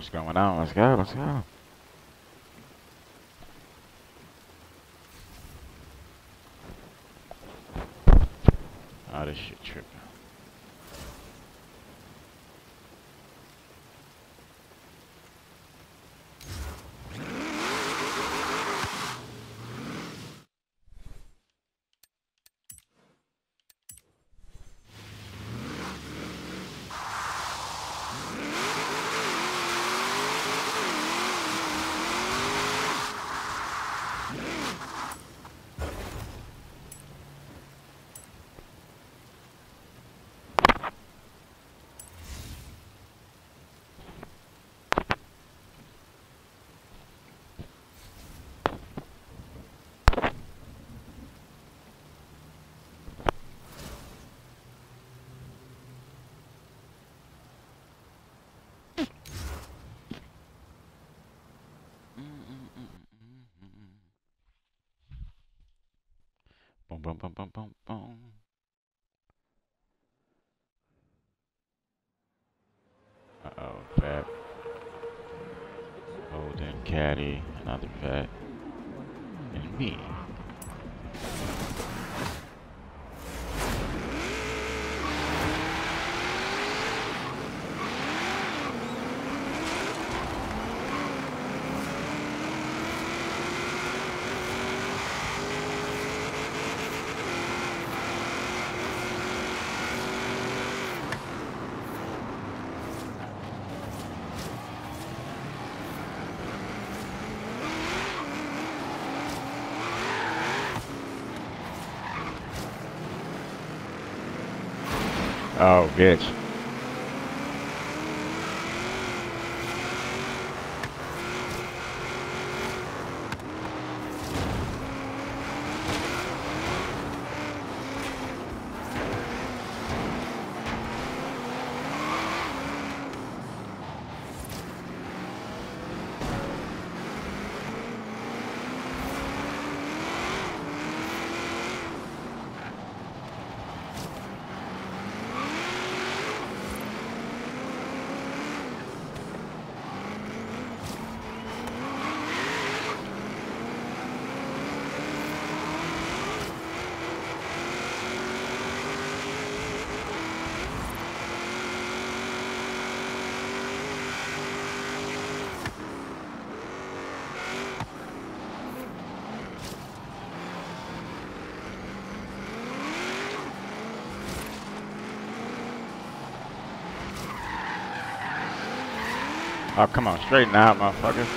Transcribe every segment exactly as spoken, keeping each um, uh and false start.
What's going on? Let's go. Let's go. Oh, this shit tripping. Boom, boom, boom, boom, boom, boom. Uh-oh, vet. Golden caddy, another vet, and me. Oh, bitch. Oh, come on, straighten out, motherfucker.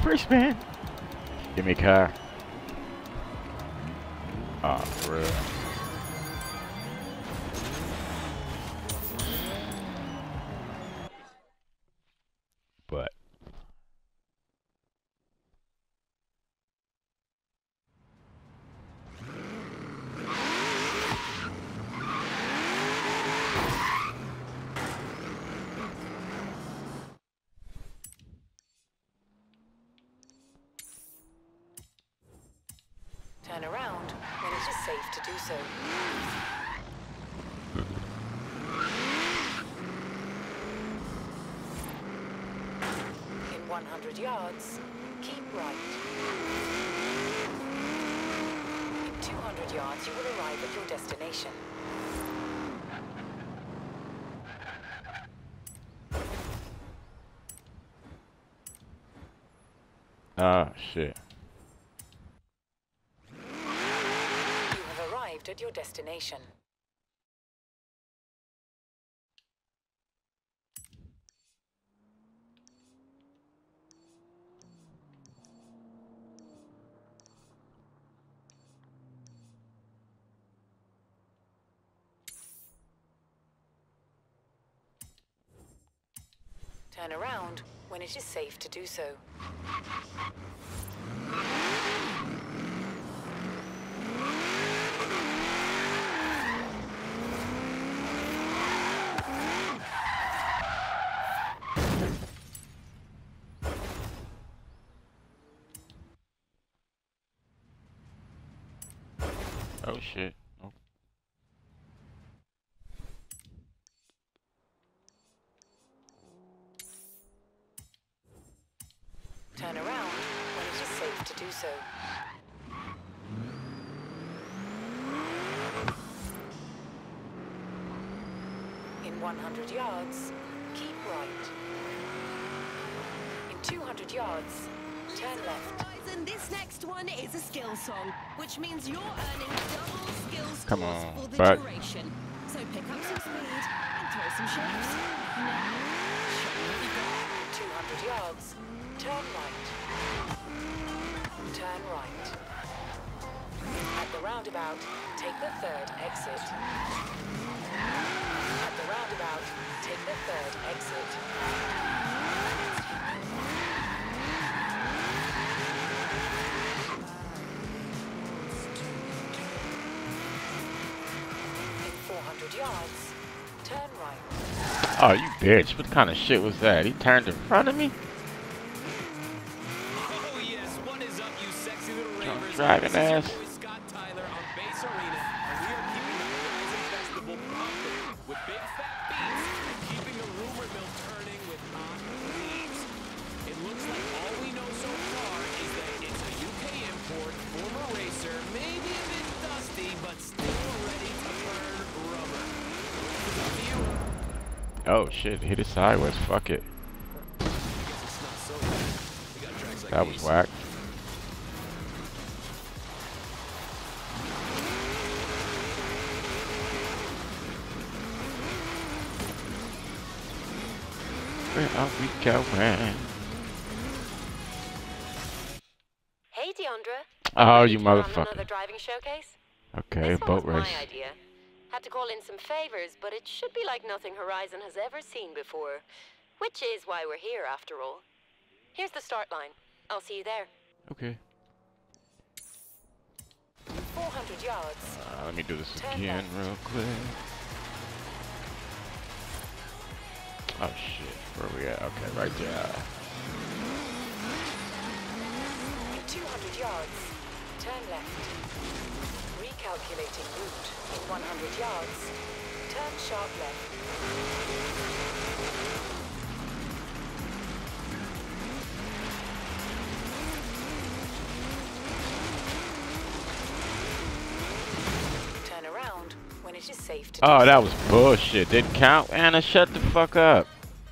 free spin. Give me a car. Ah, oh, for real. But turn around when it is safe to do so. In one hundred yards, keep right. In two hundred yards, you will arrive at your destination. ah, shit. You have arrived at your destination. Turn around when it is safe to do so. Oh shit. Oh. Turn around when it is safe to do so. In one hundred yards, keep right. In two hundred yards, turn left. And this next one is a skill song, which means you're earning double skill Come scores on, for the but duration. So pick up some speed and throw some shapes. Now, show me what you got. two hundred yards, turn right. Turn right. At the roundabout, take the third exit. At the roundabout, take the third exit. In four hundred yards, turn right. Oh, you bitch. What kind of shit was that? He turned in front of me? Oh yes, what is up, you sexy little Drunk ravers? dragon This is your ass. boy Scott Tyler on Bass Arena, and we are keeping the Horizon Festival pumping with big fat beats and keeping the rumor mill turning with hot leaves. It looks like all we know so far is that it's a U K import, former racer, maybe a bit dusty, but still ready to burn rubber. It's up to you. Oh shit, hit it sideways. Fuck it. I guess it's not so bad. We got tracks like That was these. whack. Where are we going? Hey, Deandra. Oh, Ready you to run motherfucker. Another driving showcase? Okay, This one boat was race. my idea. Had to call in some favors, but it should be like nothing Horizon has ever seen before. Which is why we're here, after all. Here's the start line. I'll see you there. Okay. four hundred yards, Uh, let me do this Turn again left. real quick. Oh shit, where we at? Okay, right there. in two hundred yards, turn left. Recalculating route. In one hundred yards, turn sharp left. Turn around when it is safe to do Oh, so. that was bullshit. Didn't count. Anna, shut the fuck up.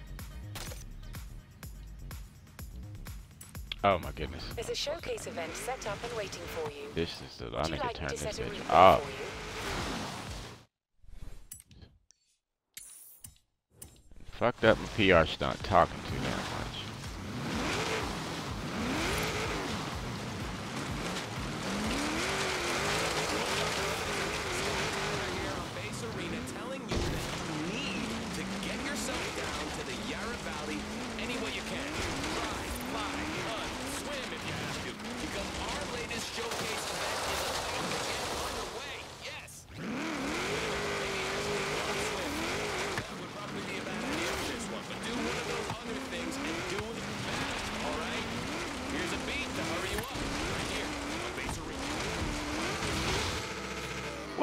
Oh my goodness. There's a showcase event set up and waiting for you. This is the. I Would need you to like me turn to this set a bitch route off. for you? Fucked up my P R stunt talking too damn much.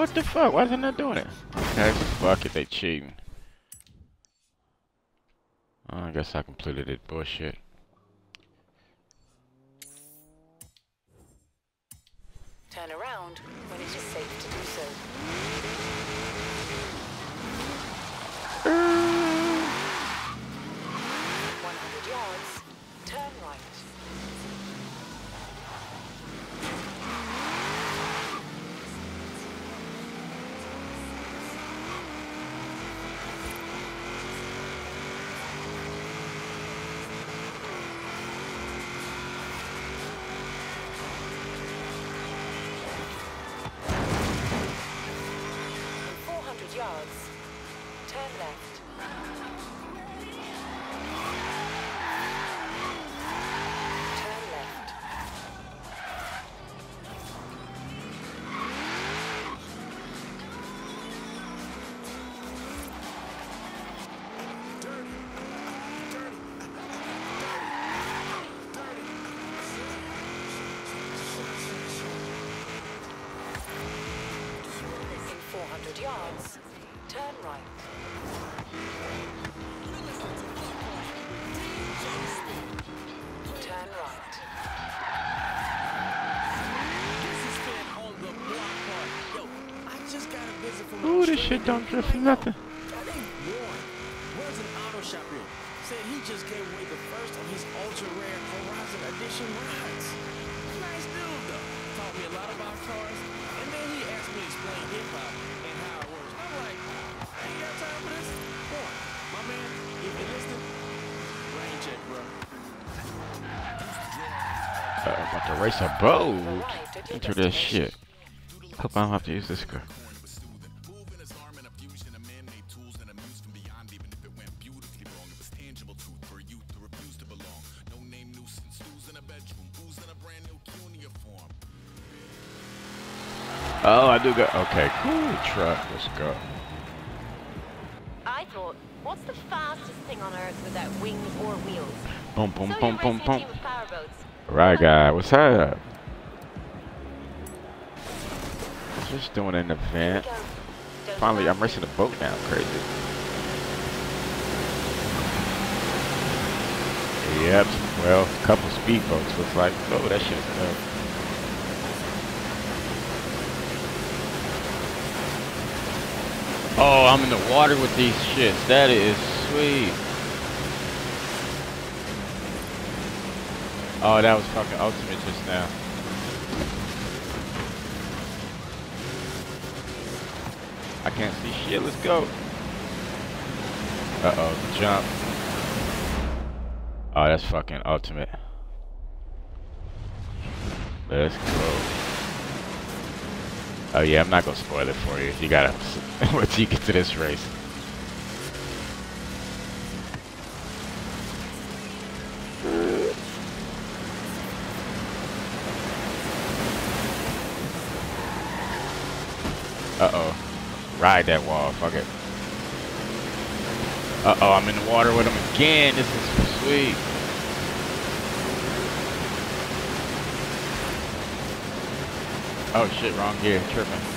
What the fuck? Why isn't that doing it? Okay, fuck it, they cheating. Oh, I guess I completed it. Bullshit. Turn around when it is safe to do so. one hundred yards, turn right. four hundred yards, turn left. Turn left. In four hundred yards, turn right. Turn right. This is Fed on the block part. Yo, I just got a visit from Ooh, this shit don't drift for nothing. That ain't Warren. Runs an auto shop here. Said he just gave away the first of his ultra rare Horizon Edition rides. Nice dude though. Taught me a lot about cars, and then he asked me to explain hip hop and how it works. I'm like, I ain't got time for this. Warren, my man, if you're listening, rain check, bro. Uh, I'm about to race a boat into this shit. Hope I don't have to use this car. Oh, I do go. Okay, cool. Truck. Let's go. I thought, what's the fastest thing on Earth without wings or wheels? Boom, boom, So boom, you're boom, racing a boom. team of powerboats. Right, guy. What's up? Just doing an Here we event. go. Don't Finally, I'm pass racing me. a boat now. Crazy. Yep. Well, a couple speedboats looks like. Oh, that shit's dope. Oh, I'm in the water with these shits. That is sweet. Oh, that was fucking ultimate just now. I can't see shit. Let's go. Uh-oh, jump. Oh, that's fucking ultimate. Let's go. Oh yeah, I'm not gonna spoil it for you. You gotta wait till you get to this race. Uh-oh. Ride that wall, fuck it. Uh-oh, I'm in the water with him again. This is sweet. Oh shit, wrong gear, tripping.